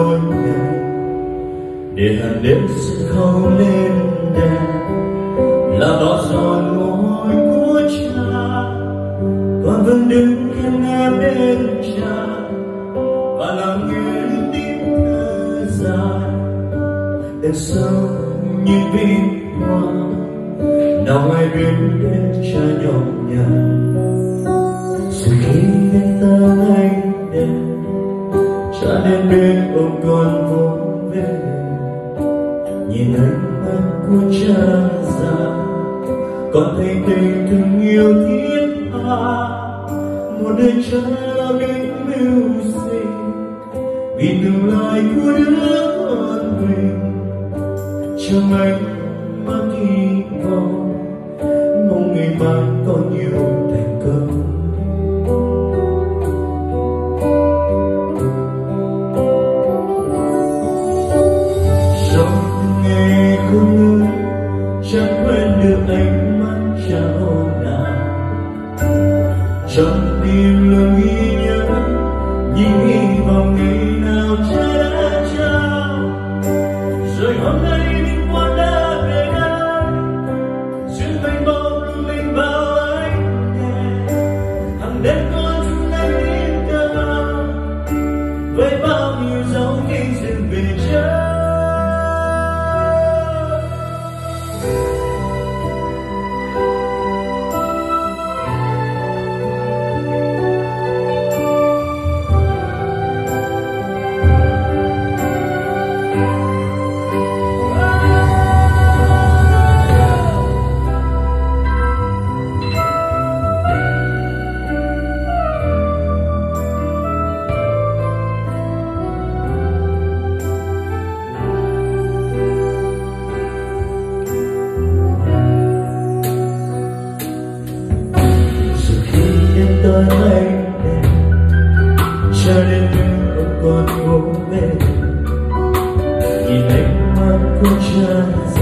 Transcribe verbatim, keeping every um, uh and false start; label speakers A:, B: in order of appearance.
A: mỗi ngày, để hàng đêm sẽ không lên đèn, là bỏ giọt môi của cha. Con vẫn đứng yên em bên cha và lắng nghe tiếng thở dài. Đằng sau những viên hoa nào ai biết đến cha nhỏ nhặt. Rồi khi đến ta anh đến, cha đến bên ôm con vỗ về. Nhìn ánh mắt của cha già, con thấy tình thương yêu thiết tha. Một đời cha lo đến mưu sinh, vì tương lai của đứa con mình. Trong anh mang hy vọng, mong ngày mai có nhiều thành công. Trong ngày không ngơi, chẳng quên được ánh mắt cha hôm nào. Trong tim luôn ghi nhớ những hy vọng ngày nào cha đã trao. Rồi hôm nay những con đã về đây, duyên mênh mông luôn mênh bao ánh đèn. Hàng đêm con chúng anh đến cao, với bao nhiêu dấu kinh dừng về cha. Tới anh đến, cha đến bên ôm con vỗ về. Nhìn ánh mắt của cha